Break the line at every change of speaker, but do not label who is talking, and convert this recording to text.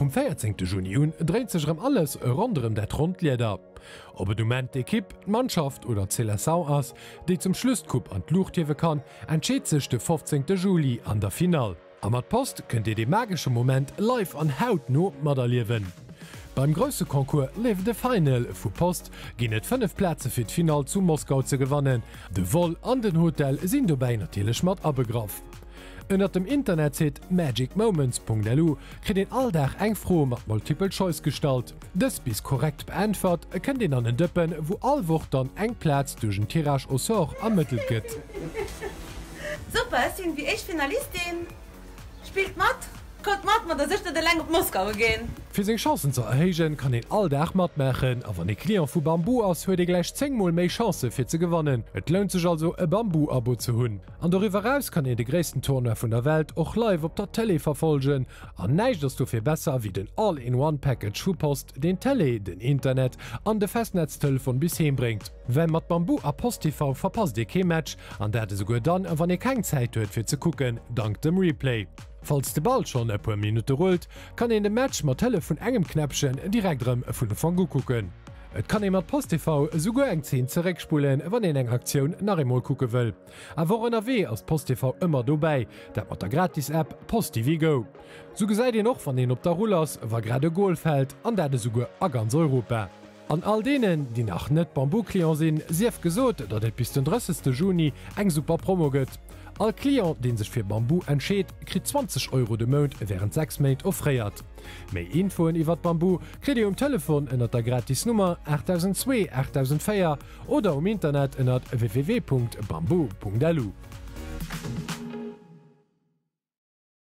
Vom 14. Juni dreht sich alles rund der Rundlieder. Ob du meint die Kipp, Mannschaft oder CSV ass, die zum Schlusskup an die Luft geben kann, entscheidet sich der 15. Juli an der Final. Am Post könnt ihr den magischen Moment live an hautnah miterleben. Beim grössten Konkurs lief de Final vu Post ginn et 5 Plätze fir d' Final zu Moskau ze gewannen. De Vol an den Hotel sinn dobäi natürlich mat abegraff. Ënner dem Internet seet magicmoments.lu krit den alldach eng froh mat Multiple Choice stalt. Dës bis korrekt beantwort kennt den an den Dëppen, wo allwoch dann eng Platz duchen Tirage au sort ermittelt gëtt.
Super, sind wie ich Finalistin. Spielt mat? Kommt mat, da sicht der lang op Moskau gehen.
Für seine Chancen zu erhegen kann den alldach mat machen, aber den Klient vu Bambu aus huet gleich 10-mal méi Chance fir ze gewannen. Et lohnt sich also e Bambu-Abo zu hunn. An darüber heraus kann den größten Turnier vun der Welt auch live op der Tele verfolgen. An neicht dass du fir besser wie den All-in-One-Package Schuhpost den Tele, den Internet an de Festnetztelefon bis hinbringt. Wenn mat Bambu a Post TV verpasst de kein Match, an der sogar dann, wann ihr keine Zeit huet fir ze gucken, dank dem Replay. Falls de Ball schon e paar Minuten rollt, kann en de Match mat Telefon engem Knäpchen direktrem vun de Fango gucken. Et kann e mat PostTV sogar eng 10 zereckspulen, wann en eng Aktion nach emol kucke will. Awer NRW als PostTV immer dobei, dat mat der Gratis-App PostTV Go. So gesäit ihr noch van den op der Rullers war grade Goal fällt, an der de sogar a ganz Europa. An all denen, die nach net Bambu-Klient sinn, sief gesot, dat et bis den 30. Juni eng super Promo gëtt. All Klient, den sich für Bambu entscheet, kriegt 20 € de Monat während 6 Monate offreiert. Mehr Infoen iwwer Bambu kriegt ihr am Telefon unter der Gratisnummer 8002 8004 oder im Internet unter www.bambu.lu.